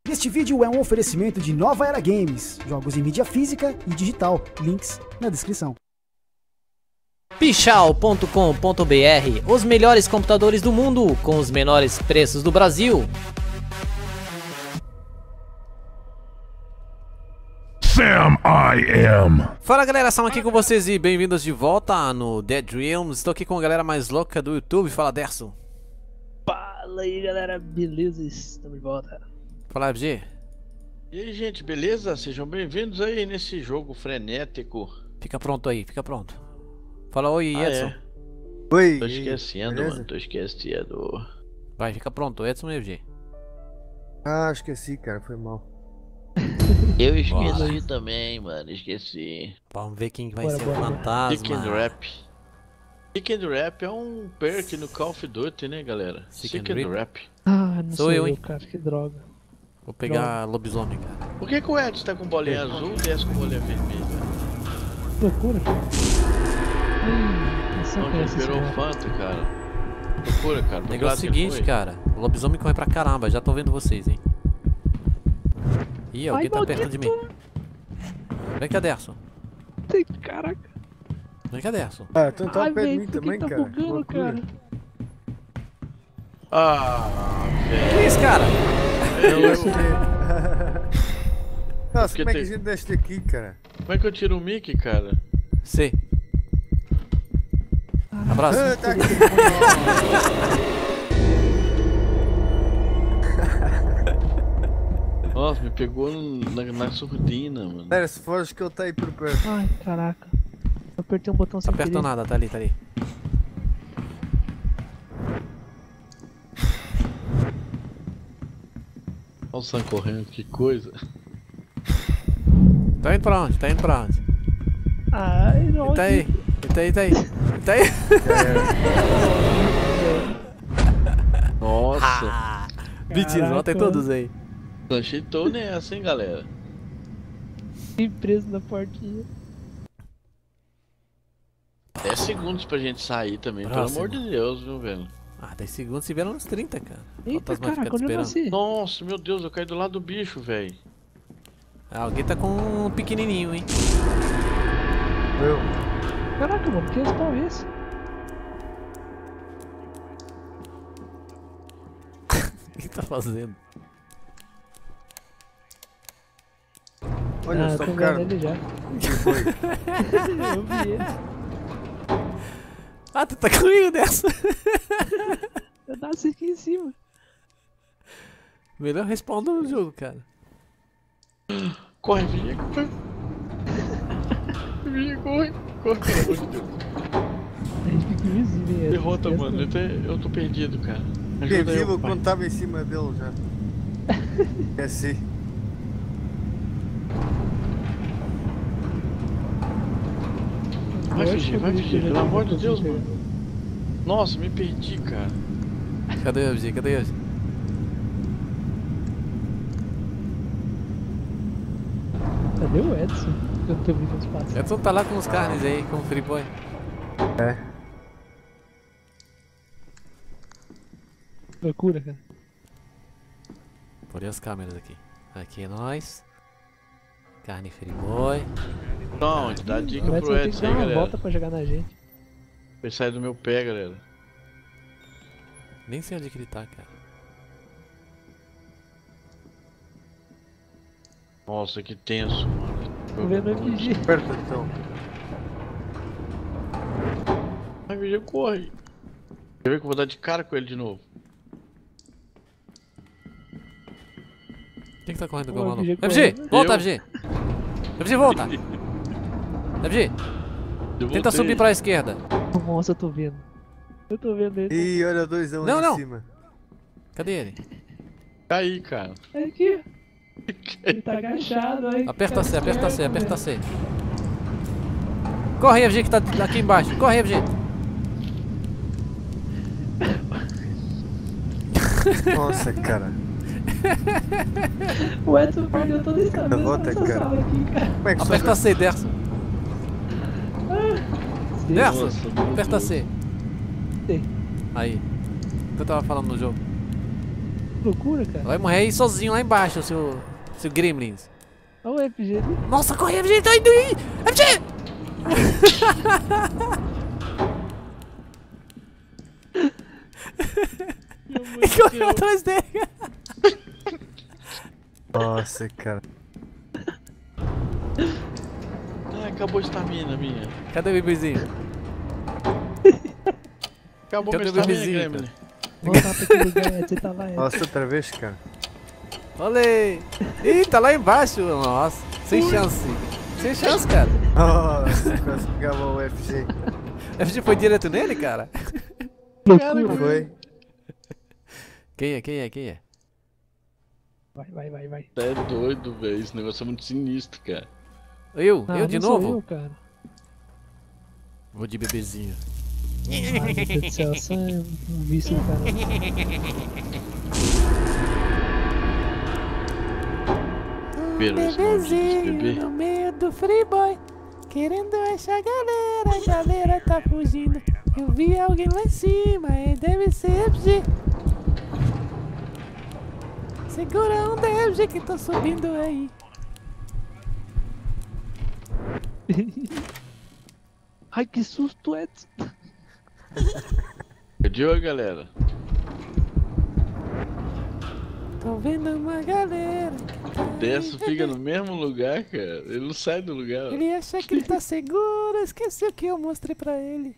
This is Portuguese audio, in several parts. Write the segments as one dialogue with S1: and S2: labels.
S1: Este vídeo é um oferecimento de Nova Era Games, jogos em mídia física e digital, links na descrição.
S2: Pichau.com.br, os melhores computadores do mundo, com os menores preços do Brasil.
S3: Sam I Am.
S2: Fala galera, Sam aqui com vocês e bem-vindos de volta no Dead Realms. Estou aqui com a galera mais louca do YouTube. Fala, Derson.
S4: Fala aí galera, beleza? Estamos de volta.
S2: Fala, FG.
S5: E aí gente, beleza? Sejam bem-vindos aí nesse jogo frenético.
S2: Fica pronto aí, fica pronto. Fala oi, Edson.
S1: Oi.
S5: Tô esquecendo,
S1: beleza?
S5: mano, tô esquecendo.
S2: Vai, fica pronto, Edson e FG.
S6: Ah, esqueci, cara, foi mal.
S5: Eu esqueci também, mano, esqueci.
S2: Vamos ver quem vai
S4: Bora,
S2: ser
S4: bora.
S2: o fantasma.
S5: Seek and Rap. Seek and Rap é um perk no Call of Duty, né, galera?
S2: Seek
S5: Seek
S2: and
S5: and Rap.
S4: Ah, não
S2: Sou
S4: sou
S2: eu,
S4: eu,
S2: hein?
S4: cara, que droga.
S2: Vou pegar lobisomem, cara.
S5: Por que o Edson tá com bolinha azul e essa com bolinha vermelha?
S4: Loucura, cara. Essa
S5: Não, já esperou o Fanta, cara. Loucura, cara.
S2: O negócio é o seguinte, cara. O lobisomem corre pra caramba, já tô vendo vocês, hein. Ih, alguém tá perto de mim. Vem cá, Derson.
S4: Caraca.
S2: Vem cá, Derson.
S6: Ah, tu tá
S4: Ai,
S6: perto de
S4: velho,
S6: mim
S4: por que
S6: também,
S4: tá
S6: cara.
S4: bugando,
S6: Loucura.
S4: cara?
S5: Ah,
S2: Que
S5: velho.
S2: isso, cara?
S6: Nossa,
S5: Porque
S6: como é que a
S5: tem-
S6: gente desce aqui, cara?
S5: Como é que eu tiro o mic, cara?
S2: C. Abraço.
S6: Ah, tá aqui.
S5: Nossa, me pegou na surdina, mano.
S6: Pera, se for, acho que eu tá aí por perto.
S4: Ai, caraca. Eu apertei um botão sem
S2: Apertou
S4: querer.
S2: nada, tá ali, tá ali.
S5: Olha o Sam correndo, que coisa.
S2: Tá indo pra onde? Tá indo pra onde?
S4: Ai, não.
S2: Ele tá aí. Ele tá aí, tá aí. Ele tá aí.
S5: Nossa,
S2: Ah, mentira,
S4: Caraca,
S2: voltem
S4: mano.
S2: todos aí.
S5: achei tô nessa, hein, galera.
S4: Fiquei preso na portinha.
S5: 10 segundos pra gente sair também,
S2: Próximo.
S5: pelo amor de Deus, viu, velho?
S2: Ah, 10 segundos se vieram uns 30, cara.
S4: Eita,
S2: Fantasma fica
S4: caraca, onde eu
S2: esperando.
S4: nasci?
S5: Nossa, meu Deus, eu caí do lado do bicho, velho.
S2: Ah, alguém tá com um pequenininho, hein?
S6: Eu.
S4: Caraca, mano, que respawn é esse?
S2: O que tá fazendo?
S6: Olha só
S4: tô
S6: o cara.
S4: vendo ele já.
S6: Que foi?
S4: Eu vi ele.
S2: Ah, tu tá comigo dessa?
S4: Eu nasci aqui em cima.
S2: Melhor respawn do jogo, cara.
S5: Corre, Vinha, corre. Vinha, corre. Corre, pelo amor de Deus.
S4: A gente fica invisível, hein?
S5: Derrota,
S4: Essa-
S5: mano. Eu tô perdido, cara.
S6: Fiquei
S5: Ajuda aí,
S6: vivo
S5: pai.
S6: quando tava em cima dele já. Esqueci.
S5: Vai
S4: Eu acho
S5: fugir,
S4: que
S5: vai
S4: eu vi
S5: fugir,
S4: que
S5: pelo
S4: eu
S5: amor de
S4: consigo
S5: Deus,
S4: pegar.
S5: mano. Nossa, me perdi, cara.
S2: Cadê o FG? Cadê o FG?
S4: Cadê o Edson? Eu não tô vendo os passos.
S2: Edson tá lá com os carnes aí, com o Free Boy.
S4: Loucura, cara.
S2: Por aí as câmeras aqui. Aqui é nós. Carne Free Boy.
S5: Não, dá dica
S4: O Edson
S5: pro
S4: tem que
S5: Edson
S4: dar
S5: aí,
S4: uma
S5: galera.
S4: volta pra jogar na gente.
S5: Vai sair do meu pé, galera.
S2: Nem sei onde que ele tá, cara.
S5: Nossa, que tenso, mano.
S4: Tô vendo o MG.
S6: Perto então.
S5: Ai, Vinha, corre. Quer ver que eu vou dar de cara com ele de novo?
S2: Quem que tá correndo
S4: Ô,
S2: com o maluco?
S4: FG
S2: FG!
S4: correndo.
S2: Volta,
S5: Eu.
S2: FG! FG, volta! FG,
S5: Eu
S2: tenta
S5: voltei.
S2: subir pra esquerda.
S4: Nossa, eu tô vendo. Eu tô vendo ele.
S6: Ih, olha doisão
S2: Não,
S6: ali
S2: não.
S6: em cima.
S2: Cadê ele?
S5: Caí, cara.
S4: É aqui. Ele tá agachado aí.
S2: Aperta C, aperta C, aperta C. Corre aí, FG, que tá aqui embaixo. Corre aí, FG.
S6: Nossa, cara.
S4: O Edson perdeu toda essa mesa
S6: Volta,
S4: nessa
S6: cara.
S4: sala aqui, cara.
S6: Como é que
S2: Aperta C, Derson. Derson,
S5: Nossa, meu
S2: aperta
S5: Deus.
S2: C.
S4: Sei.
S2: Aí. O que eu tava falando no jogo?
S4: loucura, cara.
S2: Vai morrer aí sozinho lá embaixo, seu Gremlins.
S4: Olha o FG ali.
S2: Nossa, corre, FG, tá indo aí! FG! E correu atrás dele.
S6: Nossa, cara.
S5: Ah, acabou a estamina minha.
S2: Cadê o bebezinho?
S5: Acabou
S2: Cadê
S5: minha
S2: o
S5: estamina,
S2: bebezinho,
S5: Gremlin.
S4: Voltar pra aquele lugar, você tava aí.
S6: Nossa, outra vez, cara.
S2: Olê! Ih, tá lá embaixo. Nossa, sem chance. Sem chance, cara.
S6: Nossa, quase pegava o FG.
S2: FG foi direto nele, cara?
S4: Loucura.
S6: Foi.
S2: Quem é?
S4: Vai.
S5: Tá é doido, velho. Esse negócio é muito sinistro, cara.
S2: Eu
S4: Ah,
S2: de
S4: não sou
S2: novo?
S4: eu, cara.
S2: Vou de bebezinho.
S4: Ai, meu Deus do céu, só um vício do cara.
S5: Pero esse maldito bebê.
S2: No meio do freeboy, querendo achar a galera tá fugindo. Eu vi alguém lá em cima, deve ser FG. Segura onda, FG, que tá subindo aí.
S4: Ai, que susto, Edson.
S5: Cadê, galera?
S2: Tô vendo uma galera.
S5: Dessa fica no mesmo lugar, cara. Ele não sai do lugar.
S2: Ele acha que ele tá seguro, esqueceu que eu mostrei pra ele.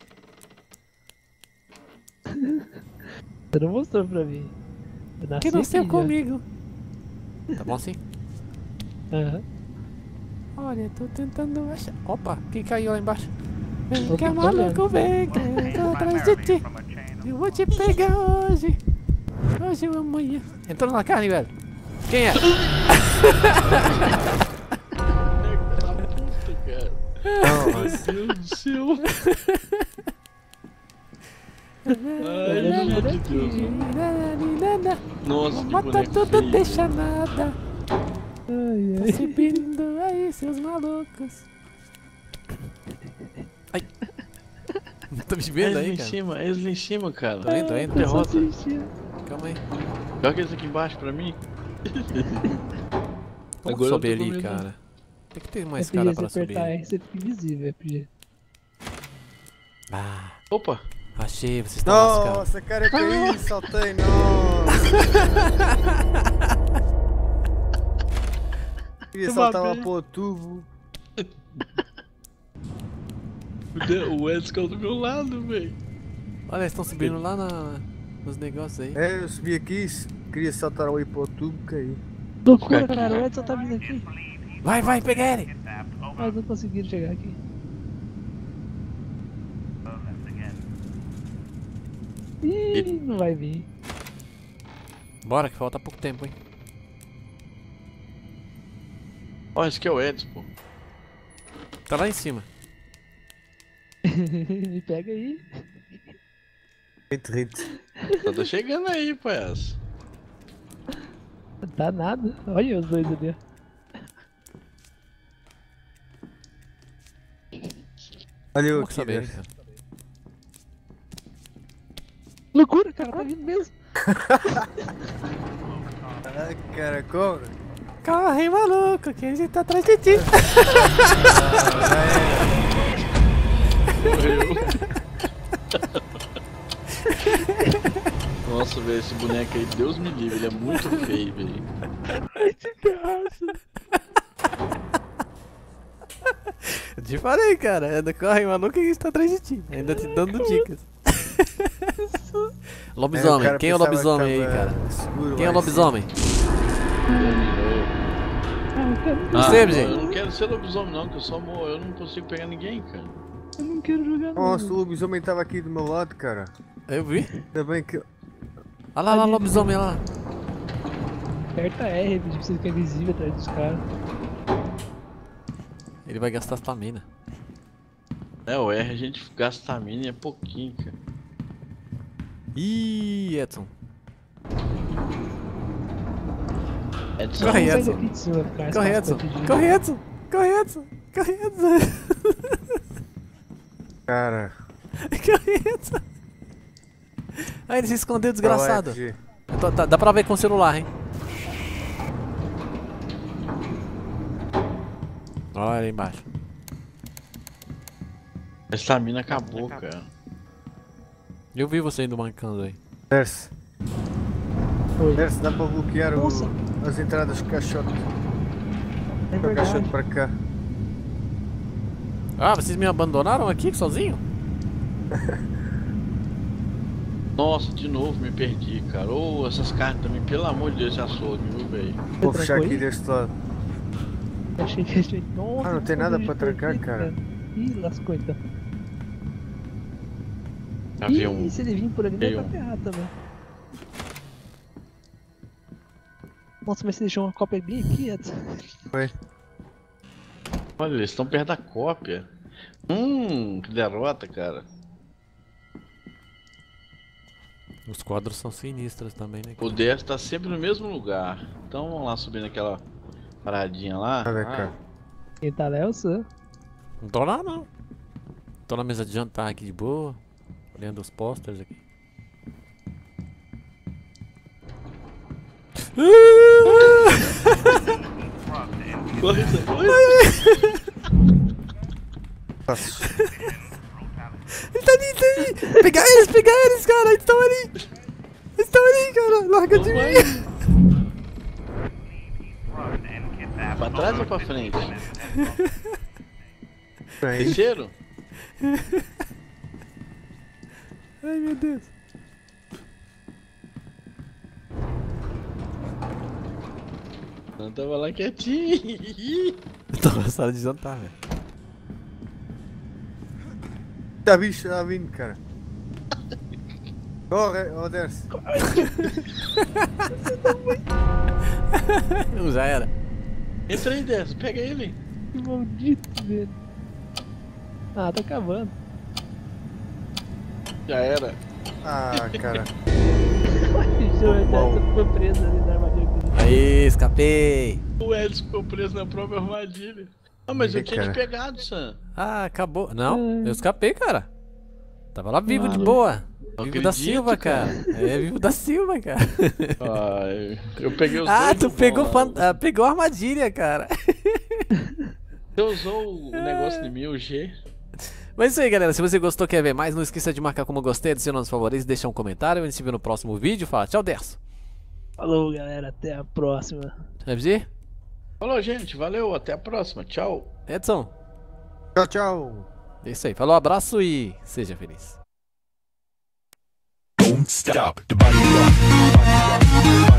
S4: Você não mostrou pra mim. Eu nasci
S2: Que nasceu
S4: aqui já.
S2: comigo. Tá bom assim?
S4: Aham.
S2: Olha, tô tentando achar. Opa, quem caiu lá embaixo? Vem
S4: Opa,
S2: cá,
S4: tô
S2: maluco, vem que eu tô atrás de ti. Eu vou te pegar hoje. Hoje ou amanhã. Entrou na carne, velho. Quem é?
S5: Puta, cara.
S6: Nossa.
S5: Meu Deus do céu. Ai, pelo amor de Deus. Nossa, que
S2: Mata
S5: boneco
S2: tudo,
S5: feio,
S2: deixa
S5: velho.
S2: nada.
S4: Ai,
S2: Tá subindo aí, seus malucos. Ai. Tá me vendo aí, cara?
S5: Eles lá em cima, cara.
S2: Tô indo.
S5: Derrota.
S2: Calma aí.
S5: Joga eles aqui embaixo pra mim.
S2: Como
S5: Agora eu
S2: subir
S5: tô com
S2: ali,
S5: medo.
S2: cara? Tem que ter uma
S4: FG,
S2: escada
S4: se
S2: pra subir.
S4: apertar R, você fica invisível, FG.
S2: Ah,
S5: Opa.
S2: achei, vocês estão lascados.
S6: Nossa, cara, eu caí, saltei, nossa. Queria saltar lá pro tubo.
S5: O Edson caiu do meu lado, velho.
S2: Olha, eles estão subindo lá nos negócios aí.
S6: É, eu subi aqui, queria saltar ali pro tubo, caí.
S4: Loucura, cara, o Edson tá vindo aqui.
S2: Vai, pega ele!
S4: Mas não conseguiram chegar aqui. Ih, não vai vir.
S2: Bora, que falta pouco tempo, hein?
S5: Ó, esse aqui é o Edson, pô.
S2: Tá lá em cima.
S4: Me pega aí.
S6: Hit.
S5: Tá chegando aí, palhaço.
S4: Tá nada. Olha os dois ali, ó.
S6: Olha eu
S2: Como
S6: aqui,
S2: que saber,
S6: velho.
S2: cara?
S4: Loucura, cara, tá vindo mesmo.
S6: Ah, cara, como?
S2: Corre, maluco, que a gente tá atrás de ti.
S5: Nossa, velho, esse boneco aí, Deus me livre, ele é muito feio, velho.
S4: Esse pedaço.
S2: Eu te falei, cara. Anda, corre, maluco, que a gente tá atrás de ti. Ainda te dando dicas. Lobisomem, quem é o lobisomem aí, cara? Quem é o lobisomem? Você,
S5: não,
S2: gente?
S5: eu não quero ser lobisomem não, que eu só morro, eu não consigo pegar ninguém, cara.
S4: Eu não quero jogar
S6: Nossa, o
S4: não.
S6: lobisomem tava aqui do meu lado, cara.
S2: Eu vi.
S6: Ainda bem que...
S2: Olha lá, lobisomem lá.
S4: Aperta R, pra você ficar invisível atrás dos caras.
S2: Ele vai gastar stamina.
S5: É, o R a gente gasta stamina e é pouquinho, cara.
S2: Ih, Edson.
S5: Edson,
S2: Corre,
S4: Sai
S2: Edson.
S4: daqui de cima, cara.
S2: Corre, Edson. Corre, Edson. Corre, Edson. Corre, Edson.
S6: Cara...
S2: Corre, Edson. Ah, ele se escondeu, desgraçado.
S6: FG.
S7: dá pra ver com o celular, hein? Olha ali embaixo.
S5: A estamina acabou, cara.
S7: Eu vi você indo mancando aí.
S6: Desce.
S4: Oi.
S6: Desce, dá pra bloquear
S4: Nossa.
S6: as entradas do caixote.
S4: É
S6: Do caixote
S4: verdade.
S6: para cá.
S7: Ah, vocês me abandonaram aqui sozinho?
S5: Nossa, de novo me perdi, cara. Ô, essas carnes também, pelo amor de Deus, esse açougue, viu, velho?
S6: Vou fechar
S4: trancou
S6: aqui
S4: aí?
S6: deste lado.
S4: Achei que a gente. Nossa,
S6: Ah, não tem nada pra trancar,
S4: perdido,
S6: cara.
S4: Ih, lascou então.
S5: Havia
S4: Ih,
S5: um.
S4: se ele vir por ali, vai
S5: veio
S4: tá
S5: um.
S4: ferrado também. Nossa, mas você deixou uma cópia bem aqui, Edson.
S6: Foi.
S5: Olha, eles estão perto da cópia. Que derrota, cara.
S7: Os quadros são sinistros também, né?
S5: O DS tá sempre no mesmo lugar. Então vamos lá subir naquela paradinha lá.
S6: Olha cá.
S4: Quem tá lá é o Sam.
S7: Não tô lá, não. Tô na mesa de jantar aqui de boa. Olhando os posters aqui.
S5: Corre, corre.
S6: Passo.
S7: Ele tá ali, tá ali. Pegar eles, cara. Eles estão ali. Eles estão ali, cara. Larga de mim.
S5: Pra trás ou pra frente?
S6: Aí.
S5: Terceiro?
S7: Ai, meu Deus.
S5: Não tava lá quietinho.
S7: Tô na sala de jantar, velho.
S6: Tá bicho, tá vindo, cara. Corre, ó, desce.
S7: Já era.
S5: Entra aí, Dessa, pega ele.
S4: Que maldito, velho. Ah, tá acabando.
S5: Já era.
S6: Ah, cara.
S4: O Edson ficou preso ali na armadilha que ele
S7: Aí, escapei.
S5: O Edson ficou preso na própria armadilha. Ah, mas eu
S6: Ih,
S5: tinha te
S6: cara.
S5: pegado, Sam.
S7: Ah, acabou. Não, eu escapei, cara. Tava lá vivo de
S4: Mano.
S7: boa.
S5: Não
S7: Vivo da
S5: acredito,
S7: Silva, cara. É, vivo da Silva, cara.
S5: Ai, eu peguei os
S7: Ah,
S5: dois
S7: tu
S5: do
S7: pegou,
S5: bom lá.
S7: pegou a armadilha, cara.
S5: Você usou o negócio de mim, o G.
S7: Mas é isso aí, galera. Se você gostou, quer ver mais, não esqueça de marcar como gostei, adicionar nos favoritos, deixar um comentário. A gente se vê no próximo vídeo. Fala, tchau, Derso.
S4: Falou, galera. Até a próxima.
S7: Vai dizer?
S5: Falou, gente. Valeu. Até a próxima. Tchau.
S7: Edson.
S6: Tchau, tchau.
S7: É isso aí. Falou, abraço e seja feliz.
S3: Don't stop the body rock.